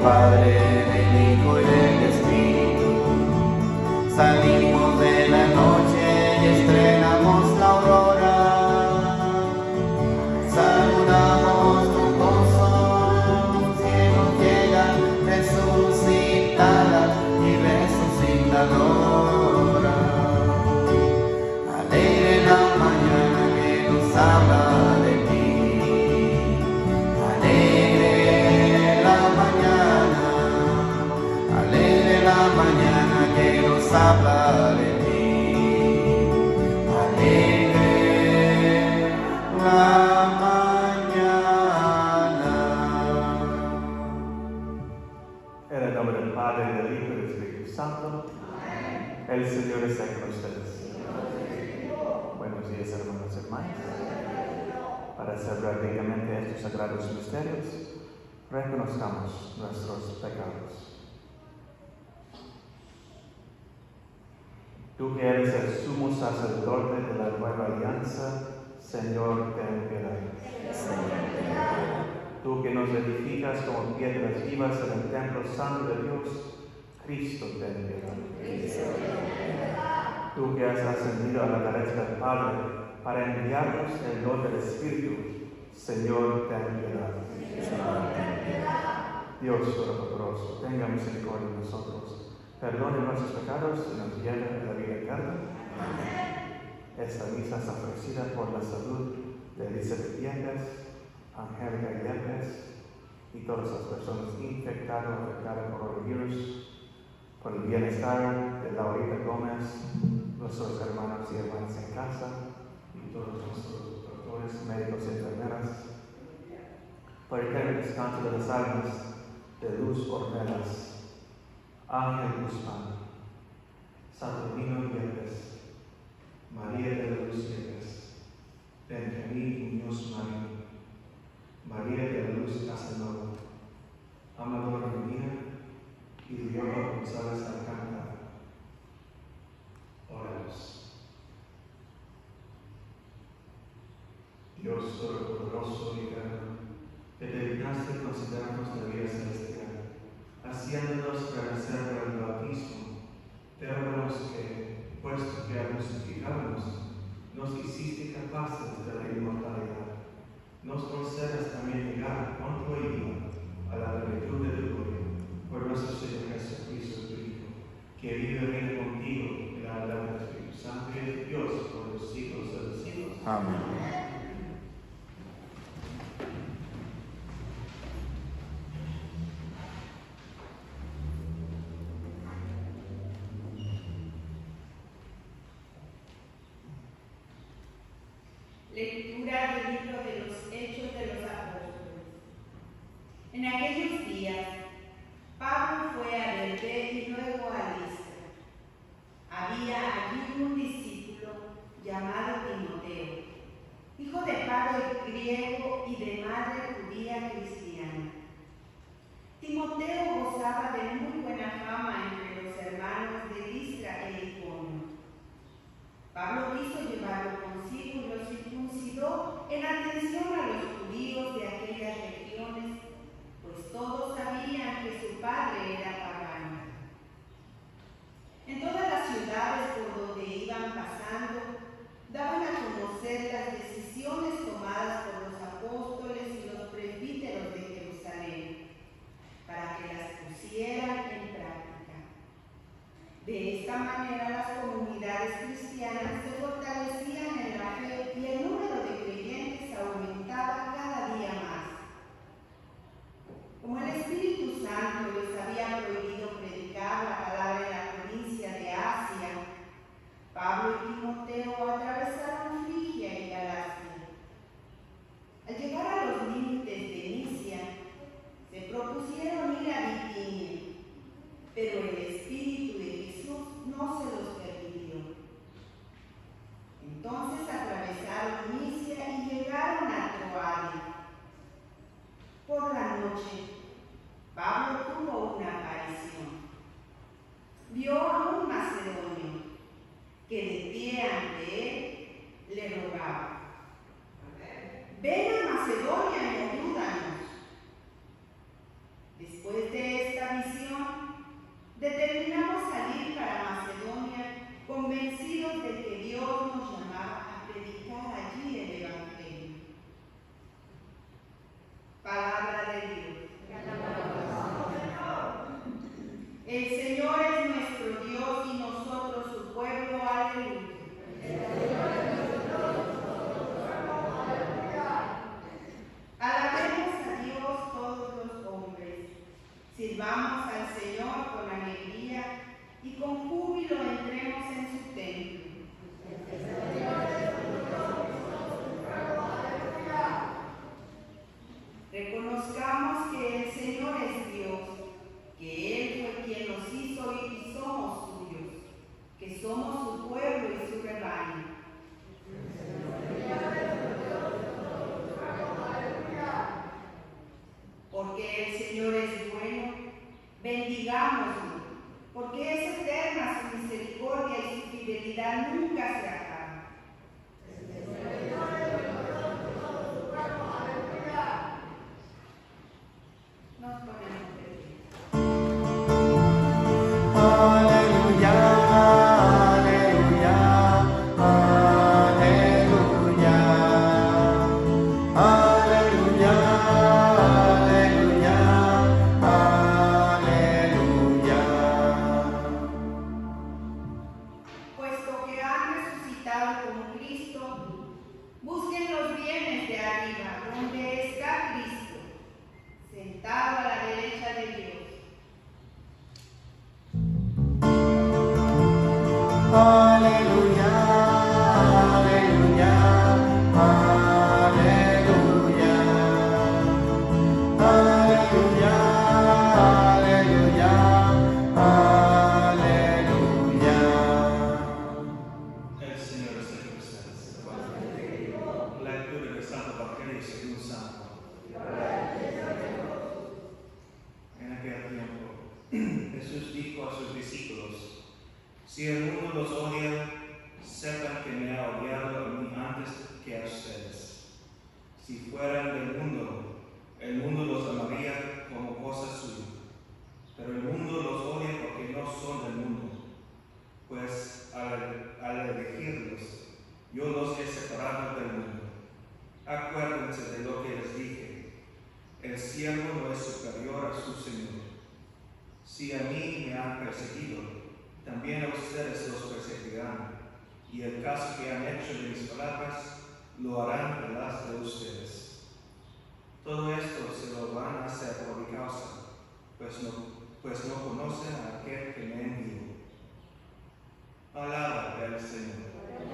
Padre, del Hijo y del Espíritu. Salimos de la noche y estrenamos la aurora. Saludamos con gozo, ciegos llegan resucitadas y resucitadoras. Alegre la mañana que nos habla de ti. Alegre la mañana que nos habla de ti. Alegre la mañana. En el nombre del Padre, del Hijo y del Espíritu Santo. El Señor está con ustedes. Buenos días, hermanos y hermanas. Para celebrar dignamente estos sagrados misterios, reconozcamos nuestros pecados. Tú que eres el sumo sacerdote de la nueva alianza, Señor, ten piedad. Tú que nos edificas como piedras vivas en el templo santo de Dios, Cristo, ten piedad. Tú que has ascendido a la derecha del Padre para enviarnos el don del Espíritu, Señor, ten piedad. Dios Todopoderoso, tenga misericordia de nosotros, perdone nuestros pecados y nos lleve a la vida eterna. Esta misa es ofrecida por la salud de Elizabeth Yepes, Angélica Yepes y todas las personas infectadas o afectadas por coronavirus, por el bienestar de Laurita Gómez, nuestros hermanos y hermanas en casa y todos nuestros doctores, médicos y enfermeras, por el eterno descanso de las almas de Luz Ornelas, Ángel Guzmán, Saturnino Yepes, María de la Luz Yepes, Benjamín Muñoz Marín, María de la Luz Casanova, Amador Medina y Diogo González Alcántara. Oremos. Dios Todopoderoso y eterno, que te dignaste considerarnos la vida celestial, haciéndonos renacer por el bautismo, te rogamos que, puesto que al justificarnos, nos hiciste capaces de la inmortalidad, nos concedas también llegar con tu ayuda a la plenitud de tu gloria, por nuestro Señor Jesucristo, tu Hijo, que vive y reina contigo en la unidad del Espíritu Santo y de Dios por los siglos de los siglos. Amén. Lectura del libro de los Hechos de los Apóstoles. En aquellos días, Pablo fue a Derbe y luego a Listra. Había allí un discípulo llamado Timoteo, hijo de padre griego y de madre judía cristiana. Timoteo gozaba de muy buena fama entre los hermanos de Listra e Iconio. Pablo quiso llevarlo consigo y lo circuncidó en atención a los judíos de aquellas regiones, pues todos sabían que su padre era pagano. En todas las ciudades por donde iban pasando, daban a conocer las decisiones tomadas por los apóstoles y los presbíteros de Jerusalén, para que las pusieran en práctica. De esta manera las comunidades cristianas se fortalecían en la fe y el número de creyentes aumentaba cada día más. Como el Espíritu Santo les había prohibido predicar la palabra en la provincia de Asia, Pablo y Timoteo atravesaron Frigia y Galacia. Al llegar a los límites de Misia, se propusieron ir a Bitinia, pero el Espíritu de Jesús no se los permitió. Entonces atravesaron Misia y llegaron a Troade. Por la noche, Pablo tuvo una aparición. Vio a un macedonio que de pie ante él le rogaba: ven a Macedonia y ayúdanos. Después de Palabra de Dios. El Señor es nuestro Dios y nosotros su pueblo. Aleluya. Alabemos a Dios todos los hombres. Sirvamos al Señor con alegría y con júbilo entremos en su templo. Reconozcamos que el Señor es Dios, que Él fue quien nos hizo y somos suyos, que somos su pueblo y su rebaño. Porque el Señor es bueno, bendigámoslo, porque es eterna su misericordia y su fidelidad nunca se acaba. Nos ponemos de pie. Aleluya, aleluya, aleluya, aleluya, aleluya, aleluya. Puesto que han resucitado con Cristo, busquen los bienes de arriba, donde está Cristo, sentado a la derecha de Dios. Aleluya, aleluya, aleluya, aleluya, aleluya, aleluya. El Señor esté con ustedes. Lectura del Santo Evangelio según San Juan. En aquel tiempo, Jesús dijo a sus discípulos: si el mundo los odia, sepan que me ha odiado a mí antes que a ustedes. Si fueran del mundo, el mundo los amaría como cosa suya. Pero el mundo los odia porque no son del mundo. Pues al elegirlos, yo los he separado del mundo. Acuérdense de lo que les dije: el siervo no es superior a su Señor. Si a mí me han perseguido, también a ustedes los perseguirán, y el caso que han hecho de mis palabras lo harán de las de ustedes. Todo esto se lo van a hacer por mi causa, pues no conocen a aquel que me envió. Palabra del Señor.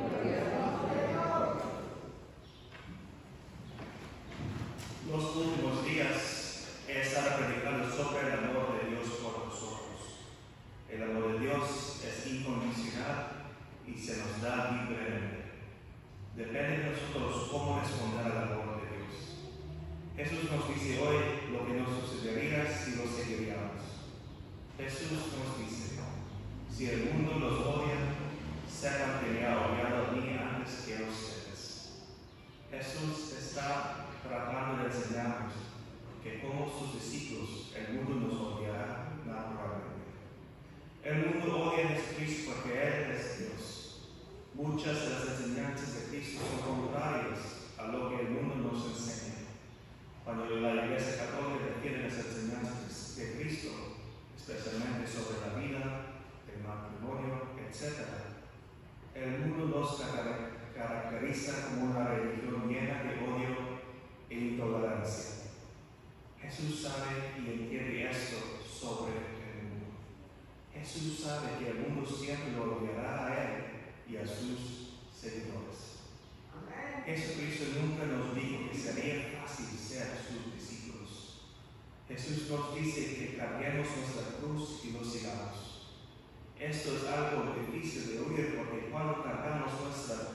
Los últimos días he estado predicando sobre el amor de Dios por nosotros. El amor de Dios es incondicional y se nos da libremente. Depende de nosotros cómo responder al amor de Dios. Jesús nos dice hoy lo que nos sucedería si lo seguiríamos. Jesús nos dice: si el mundo los odia, sepan que me ha odiado a mí antes que a ustedes. Jesús está tratando de enseñarnos que como sus discípulos el mundo nos odiará naturalmente. El mundo odia a Jesucristo porque Él es Dios. Muchas de las enseñanzas de Cristo son contrarias a lo que el mundo nos enseña. Cuando la Iglesia Católica refiere las enseñanzas de Cristo, especialmente sobre la vida, el matrimonio, etc., el mundo nos caracteriza como una religión llena de odio e intolerancia. Jesús sabe y entiende esto sobre el mundo. Jesús sabe que el mundo siempre lo odiará a Él y a sus seguidores. Jesucristo nunca nos dijo que sería fácil ser sus discípulos. Jesús nos dice que carguemos nuestra cruz y lo sigamos. Esto es algo difícil de oír porque cuando cargamos nuestra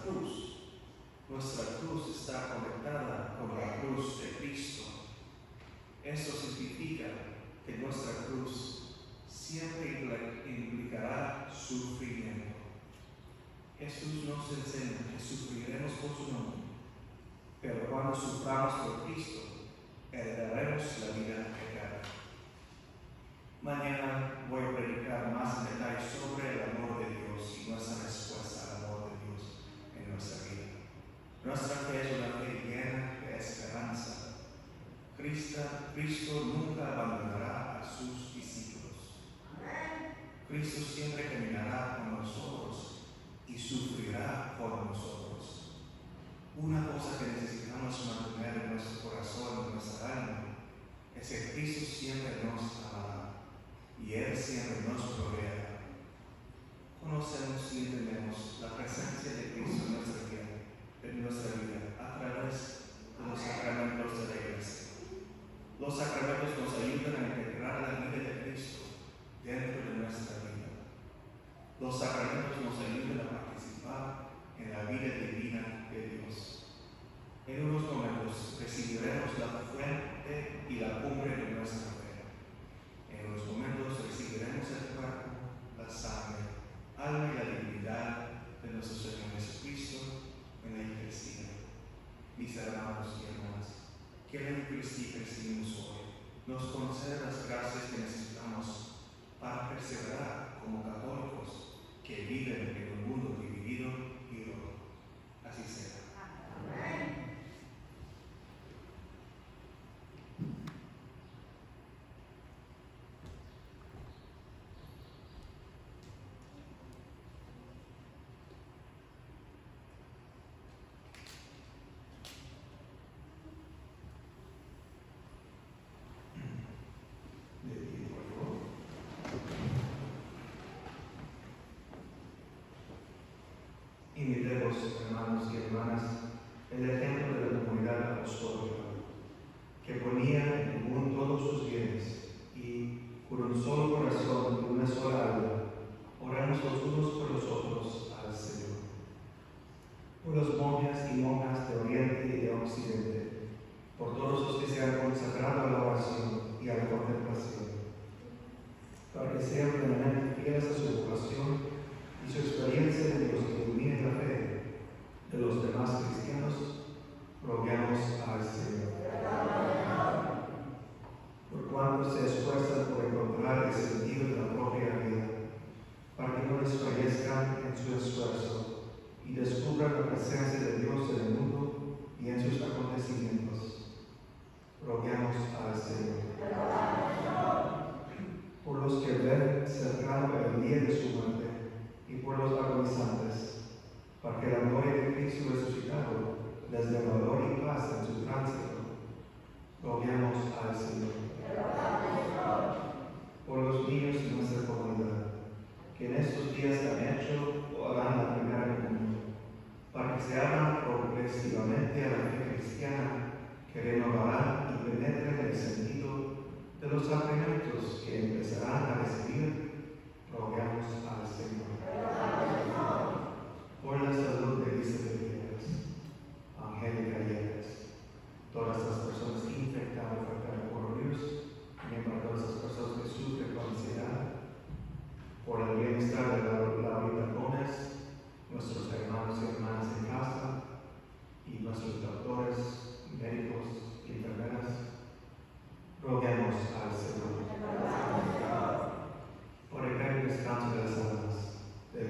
cruz está conectada con la cruz de Cristo. Esto significa que nuestra cruz siempre implicará sufrimiento. Jesús nos enseña que sufriremos por su nombre, pero cuando suframos por Cristo, heredaremos la vida eterna. Mañana voy a predicar más en detalle sobre el amor de Dios y nuestra respuesta al amor de Dios en nuestra vida. Nuestra fe es una fe llena de esperanza. Cristo nunca abandonará a sus discípulos. Cristo siempre caminará con nosotros y sufrirá por nosotros. Una cosa que necesitamos mantener en nuestro corazón, en nuestra alma, es que Cristo siempre nos amará y Él siempre nos proveerá. Conocemos y entendemos la presencia de Cristo en nuestra vida a través de los sacramentos de la Iglesia. Los sacramentos nos ayudan a integrar la vida de Cristo dentro de nuestra vida. Los sacramentos nos ayudan a participar en la vida divina de Dios. En unos momentos recibiremos la fuente y la cumbre de nuestra fe. En unos momentos recibiremos el cuerpo, la sangre, alma y la divinidad de nuestro Señor Jesucristo en la Eucaristía. Mis hermanos y hermanas, que la Eucaristía que recibimos hoy nos concede las gracias que necesitamos para perseverar como católicos que viven en un mundo dividido y roto. Así sea. Amén. Imitemos, hermanos y hermanas, el ejemplo de la comunidad apostólica, que ponía en común todos sus bienes y, con un solo corazón y una sola alma, oramos los unos por los otros al Señor. Por los monjes y monjas de Oriente y de Occidente, por todos los que se han consagrado a la oración y a la contemplación, para que sean plenamente fieles a su vocación y su experiencia de Dios que ilumine la fe de los demás cristianos, roguemos al Señor. Por cuanto se esfuerzan por encontrar el sentido de la propia vida, para que no desfallezcan en su esfuerzo y descubran la presencia de Dios en el mundo y en sus acontecimientos, roguemos al Señor. Por los que ven cercano el día de su muerte, y por los agonizantes, para que la gloria de Cristo resucitado les dé valor y paz en su tránsito, roguemos al Señor. Por los niños de nuestra comunidad, que en estos días han hecho o harán la primera comunión, para que se abran progresivamente a la fe cristiana, que renovará y penetre en el sentido de los sacramentos que empezarán a recibir, roguemos al Señor. Por la salud de Elizabeth Villegas, Angélica Villegas, todas las personas infectadas por el coronavirus, también para todas las personas que sufren con ansiedad, por el bienestar de Laurita Gómez, nuestros hermanos y hermanas en casa, y nuestros doctores, médicos y enfermeras, roguemos al Señor. Por el gran descanso de las almas de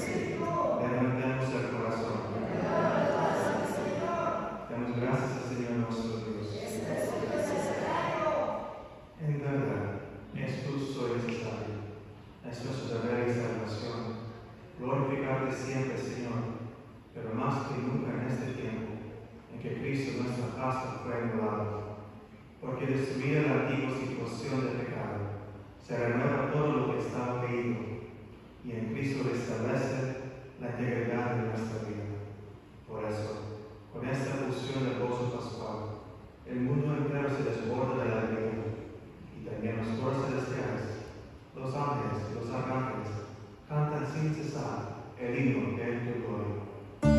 Levantemos el corazón. Damos gracias al Señor nuestro Dios. En verdad, es justo y necesario. Es nuestro deber y salvación. Glorificarte siempre, Señor, pero más que nunca en este tiempo, en que Cristo nuestra paz fue anulado. Porque destruida la antigua situación de pecado, se renueva todo lo que estaba caído, y en Cristo restablece la integridad de nuestra vida. Por eso, con esta fusión de gozo pascual, el mundo entero se desborda de la alegría, y también los coros celestiales, los ángeles y los arcángeles cantan sin cesar el himno de tu gloria.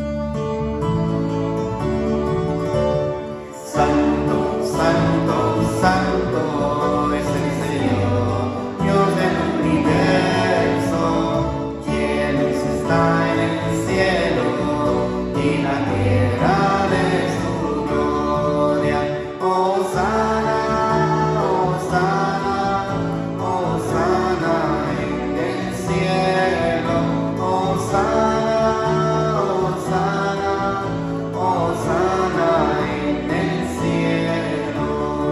Santo, santo, santo es el Señor, Dios del universo, quien está en el cielo y la tierra de su gloria. Hosana, Hosana, Hosana en el cielo. Hosana, Hosana, Hosana en el cielo.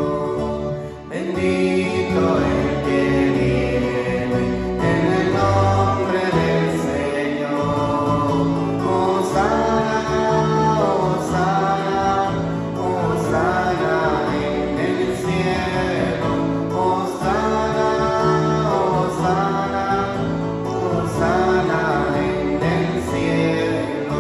Bendito el que viene en el nombre del Señor. Hosana, Hosana, Hosana en el cielo. Hosana, Hosana, Hosana en el cielo.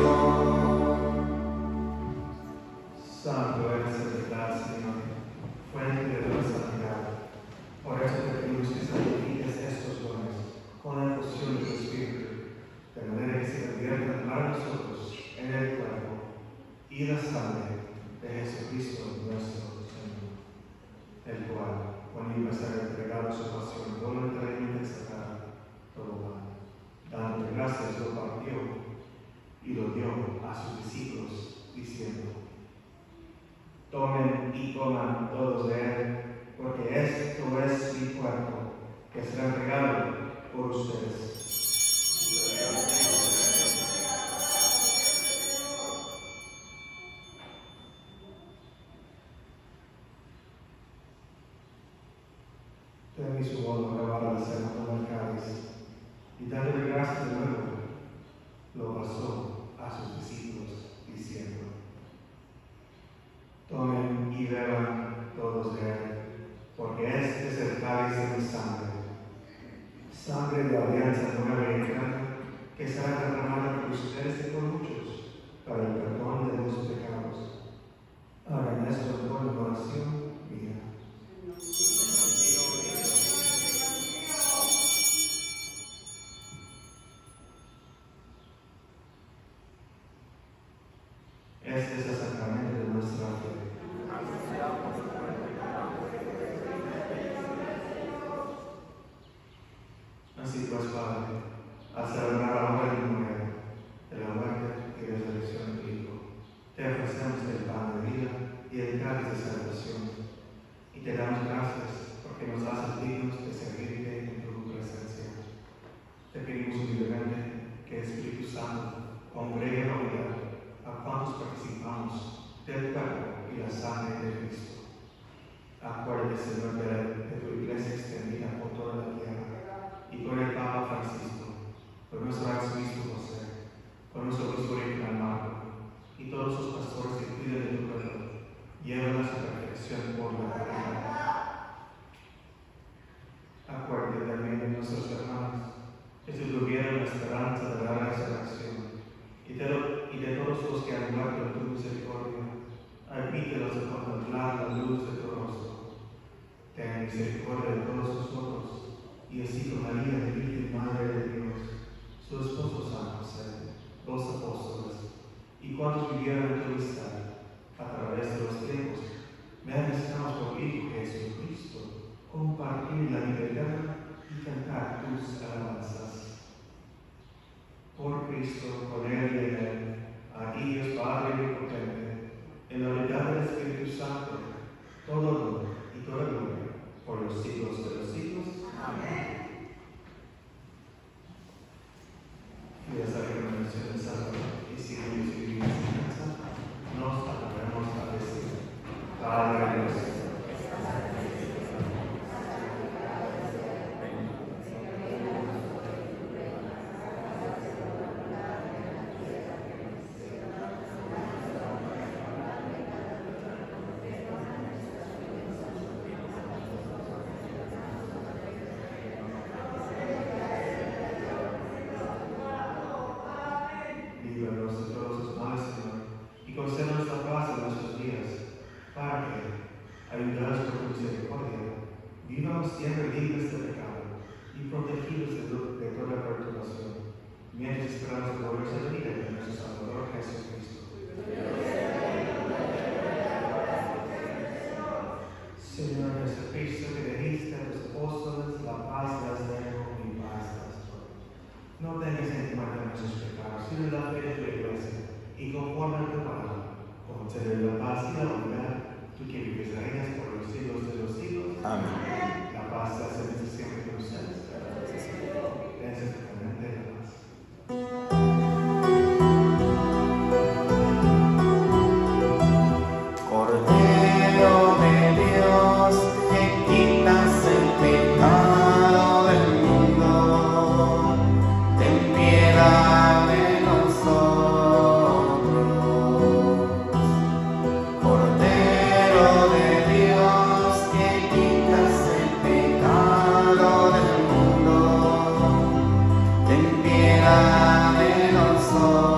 Santo eres de verdad, Señor, fuente de la santidad. Por eso te pedimos que santifiques estos dones con la efusión de tu Espíritu, de manera que se conviertan para nosotros en el cuerpo y la sangre de Jesucristo nuestro Señor, el cual, cuando iba a ser entregado a su pasión voluntariamente sacada, todo mal, dando gracias, lo partió y lo dio a sus discípulos, diciendo: Tomen y coman todos de él, porque esto es mi cuerpo, que será entregado por ustedes. De mismo modo, acabada la cena, tomó el cáliz, y dándole gracias de nuevo, lo pasó a sus discípulos, diciendo: Tomen y beban todos de él, porque este es el cáliz de mi sangre, sangre de alianza nueva y eterna, que será derramada por ustedes y por muchos, para el perdón de los pecados. Hagan esto en conmemoración mía. Este es el sacramento de nuestra fe. Así pues, Padre, al celebrar ahora el memorial de la muerte y resurrección de tu Hijo, te ofrecemos el pan de vida y el cáliz de salvación, y te damos gracias porque nos haces dignos de servirte en tu presencia. Te pedimos humildemente que el Espíritu Santo congregue la unidad a cuantos participamos del cuerpo y la sangre de Cristo. Acuérdate, Señor, de tu iglesia extendida por toda la tierra, y por el Papa Francisco, por nuestro arzobispo José, por nuestro obispo regional Marco, y todos los pastores que cuidan de tu pueblo, llévala a su perfección por la caridad. Acuérdate también de nuestros hermanos, que se tuvieron la esperanza de la resurrección, y de todos los que han muerto en tu misericordia, admítelos a contemplar la luz de tu rostro. Ten misericordia de todos nosotros, y así con María, de Virgen Madre de Dios, su esposo San José, los apóstoles, y cuantos vivieron en tu amistad, a través de los tiempos, merezcamos por Hijo Jesucristo compartir la vida eterna y cantar tus alabanzas. Por Cristo, con Él y en Él, a ti Dios Padre omnipotente, en la unidad del Espíritu Santo, todo honor y toda gloria, por los siglos de los siglos. Amén. Y nuestros pecados y de la fe de tu iglesia, y conforme a tu palabra, concede la paz y la unidad, tú que vives y reinas por los siglos de los siglos. Amén. La paz se hace siempre con ustedes. Dense totalmente la paz. Cordero de Dios, que quitas el pecado del mundo, ten piedad de nosotros. Cordero de Dios, que quitas el pecado del mundo, ten piedad de nosotros.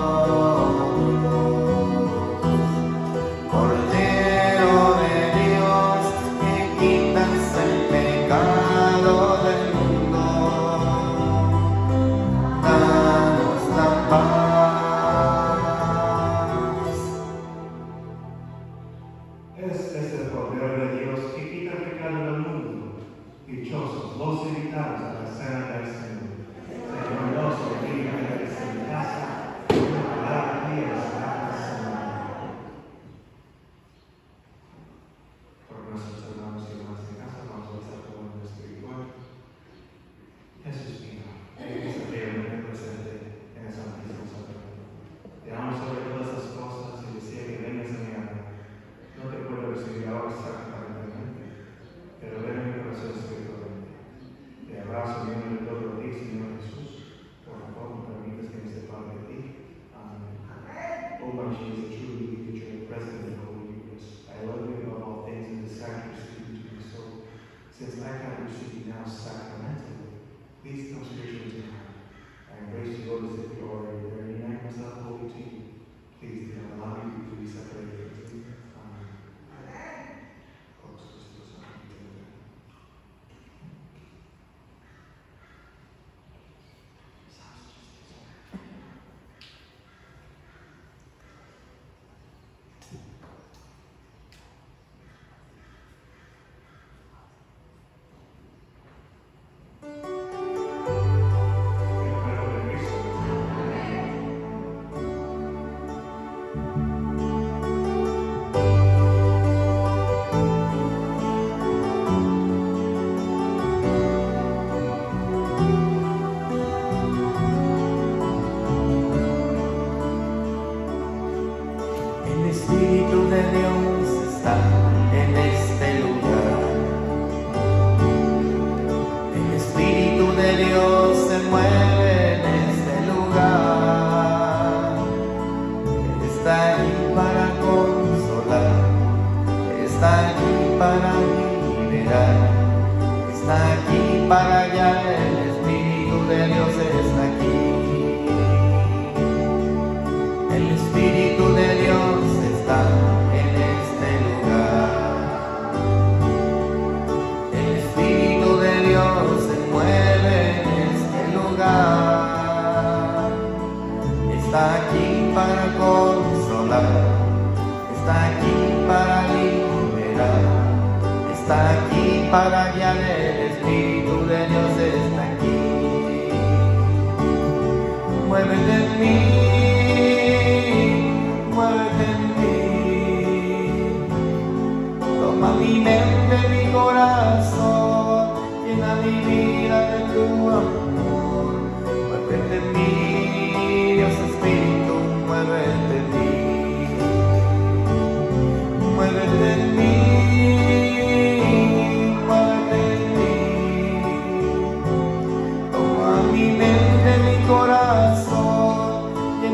Cordero de Dios, que quitas el pecado del mundo, danos la paz. Este es el Cordero de Dios que quita el pecado del mundo. Dichosos los invitados a la cena del Señor. Señor, nos bendiga en casa, una palabra mía será sanada. Por nuestros hermanos y hermanas en casa, vamos a estar con el espiritual. Jesús mío, que eres realmente presente en el Santísimo Sacramento. Te amo sobre todas las cosas y deseo que vengas a mi alma. No te puedo recibir ahora sacramentalmente, pero ven en mi corazón espiritualmente. Te abrazo en nombre de todo ti, Señor Jesús. Por favor, no permitas que me separe de ti. Amén. Oh, my Jesus, truly we that you are present in the Holy Eucharist. I love you above all things and desire to receive you to my soul. Since I cannot receive you now sacramentally, please come spiritually to me. I embrace you, Lord, as if you are already there, and unite myself wholly to you. Please do not allow me to be separated from you. Amen. Corpus Christi Sancti. El cuerpo de Cristo. El Espíritu de Dios está en este lugar. El Espíritu de Dios se mueve en este lugar. Él está aquí para consolar, está aquí para liberar, está aquí para hallar. El Espíritu de Dios está aquí. El Espíritu de Dios está en este lugar. El Espíritu de Dios se mueve en este lugar. Está aquí para consolar, está aquí para liberar, está aquí para guiar. El Espíritu de Dios está aquí. Muévete en mí, muévete en mí. Toma mi mente, mi corazón, llena mi vida de tu amor. Muévete en mí, Dios Espíritu, muévete en mí. Muévete en mí, muévete en mí. Toma mi mente, mi corazón,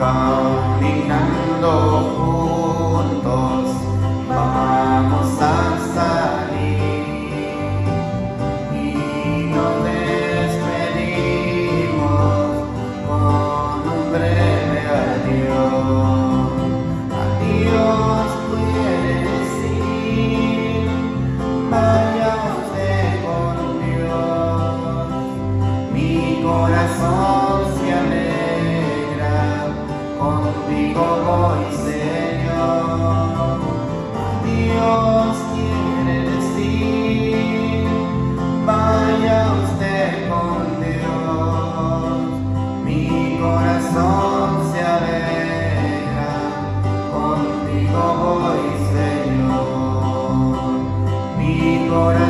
caminando juntos, vamos a salir y nos despedimos con un breve adiós. Adiós puede decir, vaya usted con Dios, mi corazón se alegra, contigo voy, Señor. Adiós quiere decir, vaya usted con Dios, mi corazón se alegra, contigo voy, Señor. Mi corazón